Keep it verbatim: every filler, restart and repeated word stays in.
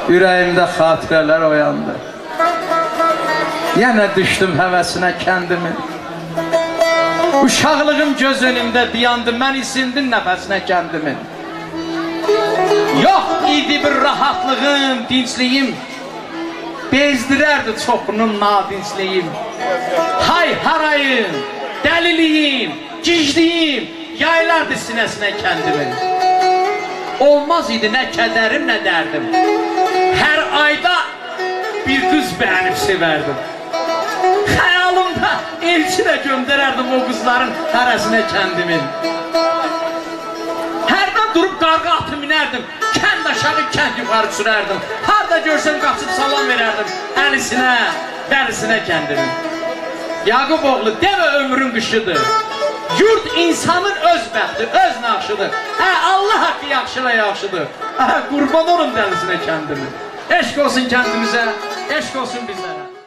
ürəyimdə xatirələr oyandı. Yenə düşdüm həvəsinə kəndimin. Uşaqlığım göz önümdə dayandı, mən isindim nəfəsinə kəndimin. Yox idi bir rahatlığım, dincliyim, bezdirərdi çoxunun nadincliyim. Hay harayım, dəliliyim, gicliyim, yaylardı sinəsinə kəndimin. Olmaz idi nə kədərim, nə dərdim. Hər ayda bir qız bəyənib sevərdim. Xəyalımda elçi də göndərərdim o qızların hərəsinə kəndimin. Hərdən durub qarğı atı minərdim, kənd aşağı, kənd yuxarı sürərdim. Harada görsəm qaçıb salam verərdim, əlisinə, bəlisinə kəndimin. Yaqub oğlu, demə ömrün qışıdır. Yurt insanın öz bəxti, öz naxşıdır. Hə, Allah haqqı yaxşıla yaxşıdır. Hə, qurban olun dəlisinə kəndimin. Eşq olsun kəndimizə, eşq olsun bizlərə.